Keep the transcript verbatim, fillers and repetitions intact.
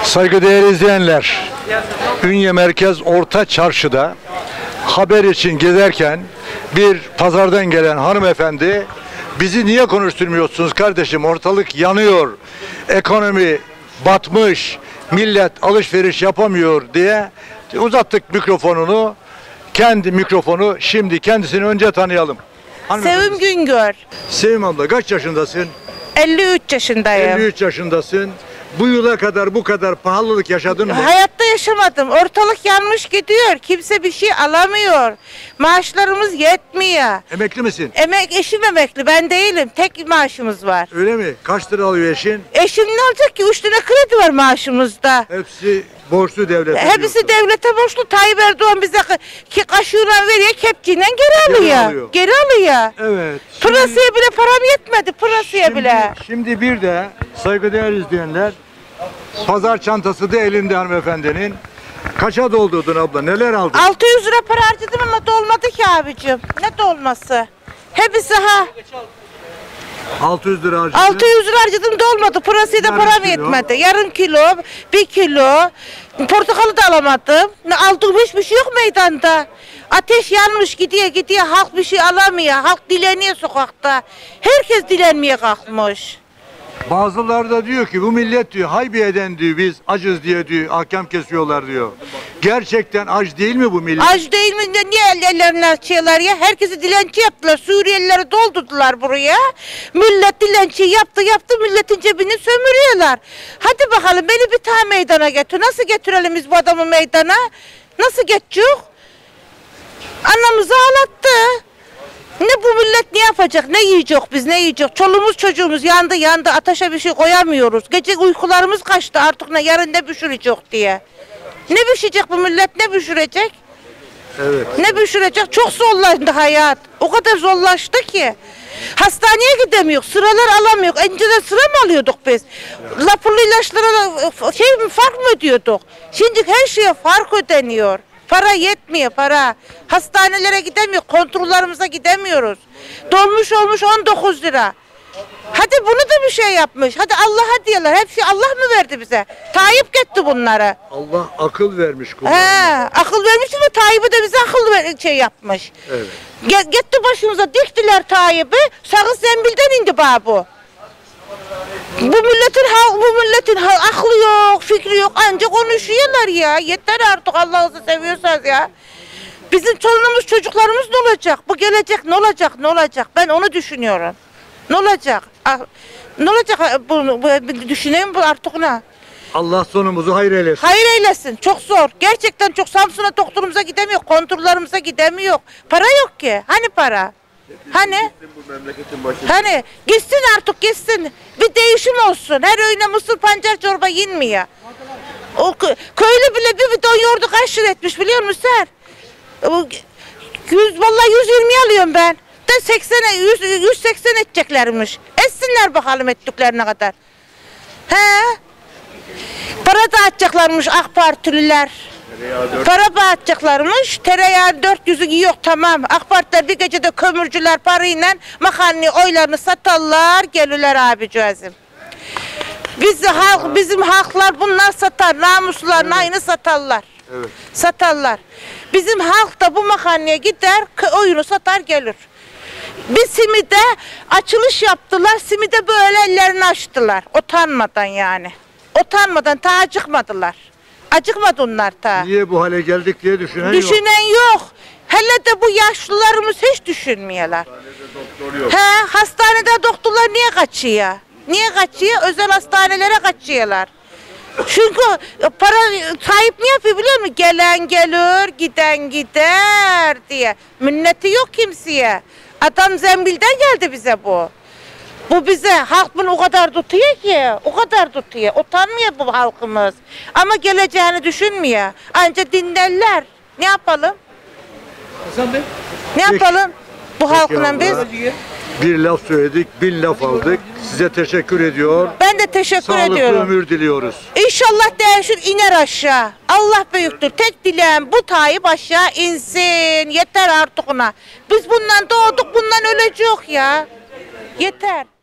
Saygıdeğer izleyenler, Ünye Merkez Orta Çarşı'da haber için gezerken bir pazardan gelen hanımefendi, bizi niye konuşturmuyorsunuz kardeşim, ortalık yanıyor, ekonomi batmış, millet alışveriş yapamıyor diye uzattık mikrofonunu. Kendi mikrofonu, şimdi kendisini önce tanıyalım. Sevim Güngör. Sevim abla, kaç yaşındasın? elli üç yaşındayım. elli üç yaşındasın. Bu yıla kadar bu kadar pahalılık yaşadın mı? Hayatta yaşamadım. Ortalık yanmış gidiyor. Kimse bir şey alamıyor. Maaşlarımız yetmiyor. Emekli misin? Emek, eşim emekli. Ben değilim. Tek maaşımız var. Öyle mi? Kaç lira alıyor eşin? Eşim ne olacak ki? Üç lira kredi var maaşımızda. Hepsi borçlu devlete. Hepsi diyorsun. devlete borçlu. Tayyip Erdoğan bize ki kaşığıyla veriyor, kepçeyle geri alıyor. Geri alıyor. Geri alıyor. Evet. Pırasaya bile param yetmedi. Pırasaya Şimdi, bile. şimdi bir de saygıdeğer izleyenler, pazar çantası da elinde hanımefendinin. Kaça doldurdun abla? Neler aldın? altı yüz lira para harcadım ama dolmadı ki abicim. Ne dolması? Hepsi ha. altı yüz lira harcadın. altı yüz lira harcadım dolmadı. Pırasıyla da Yarım param kilo. yetmedi. Yarım kilo, bir kilo. Portakalı da alamadım. Ne aldığım hiçbir şey yok meydanda. Ateş yanmış gidiyor gidiyor. Halk bir şey alamıyor. Halk dileniyor sokakta. Herkes dilenmeye kalkmış. Bazıları da diyor ki bu millet diyor haybiyeden diyor biz acız diye diyor ahkam kesiyorlar diyor. Gerçekten aç değil mi bu millet? Aç değil mi? Niye ellerini açıyorlar ya? Herkesi dilenci yaptılar. Suriyelileri doldurdular buraya. Millet dilenci yaptı yaptı. Milletin cebini sömürüyorlar. Hadi bakalım beni bir tane meydana getir. Nasıl getirelim biz bu adamı meydana? Nasıl geçecek? Anamızı ağlattı. Ne bu millet ne yapacak? Ne yiyecek biz? Ne yiyecek? Çoluğumuz çocuğumuz yandı yandı. Ateşe bir şey koyamıyoruz. Gece uykularımız kaçtı. Artık ne yarın ne pişirecek diye. Ne pişirecek bu millet? Ne pişirecek? Evet. Ne pişirecek? Çok zorlaştı hayat. O kadar zorlaştı ki. Hastaneye gidemiyor. Sıralar alamıyor. Önceden sıra mı alıyorduk biz? Lapurlu ilaçlara şey mi, fark mı ödüyorduk? Şimdi her şeye fark ödeniyor. Para yetmiyor para. Hastanelere gidemiyor. Kontrollerimize gidemiyoruz. Dolmuş olmuş on dokuz lira. Hadi bunu da bir şey yapmış. Hadi Allah'a diyorlar. Hep şey Allah mı verdi bize? Tayyip gitti bunları. Allah akıl vermiş He, kullarına. akıl vermiş ama Tayyip'e de bize akıl ver, şey yapmış. Evet. Ge- Gitti başımıza diktiler Tayyip'i. Sakız zembilden indi babu. Bu milletin ha, bu milletin ha, aklı yok, fikri yok. Ancak konuşuyorlar ya. Yeter artık Allah'ınızı seviyorsanız ya. Bizim çoluğumuz çocuklarımız ne olacak? Bu gelecek ne olacak? Ne olacak? Ben onu düşünüyorum. Ne olacak? Ah, ne olacak? Bunu bu, düşüneyim bu artık ne? Allah sonumuzu hayır eylesin. Hayır eylesin. Çok zor. Gerçekten çok. Samsun'a doktorumuza gidemiyor. Kontrollerimize gidemiyor. Para yok ki. Hani para? Hani? Hani? Gitsin artık gitsin. Bir değişim olsun. Her öğüne mısır pancar çorba yenmiyor. O köylü bile bir bidon yoğurdu kaç lira etmiş biliyor musun sen? yüz, vallahi yüz yirmi alıyorum ben. De seksen, yüz, yüz seksen edeceklermiş. Etsinler bakalım ettiklerine kadar. He? Para dağıtacaklarmış AK Partililer. Para dağıtacaklarmış. Tereyağı dört yüzü yok tamam. AK Partiler bir gecede kömürcüler parayla makarnayı oylarını satarlar gelirler abicazım. Biz halk, bizim halklar bunlar satar. Namusluların aynı satarlar. Evet. Satarlar. Bizim halk da bu makarnaya gider oyunu satar gelir. Bir simide açılış yaptılar. Simide böyle ellerini açtılar. Utanmadan yani. Utanmadan ta acıkmadılar. Acıkmadı onlar ta. Niye bu hale geldik diye düşünen yok. Düşünen yok. Hele de bu yaşlılarımız hiç düşünmüyorlar. He, hastanede doktorlar niye kaçıyor? Niye kaçıyor? Özel hastanelere kaçıyorlar. Çünkü para sahip ne yapıyor biliyor musun? Gelen gelir, giden gider diye. Minneti yok kimseye. Adam zembilden geldi bize bu. Bu bize, halk bunu o kadar tutuyor ki, o kadar tutuyor. Utanmıyor bu halkımız. Ama geleceğini düşünmüyor. Anca dinlerler. Ne yapalım? Ne yapalım? Bu halkla biz. Bir laf söyledik, bin laf aldık. Size teşekkür ediyor. Ben de teşekkür Sağlıklı ediyorum. ömür diliyoruz. İnşallah değişir iner aşağı. Allah büyüktür. Tek dileğim bu Tayyip aşağı insin. Yeter artık ona. Biz bundan doğduk bundan ölecek ya. Yeter.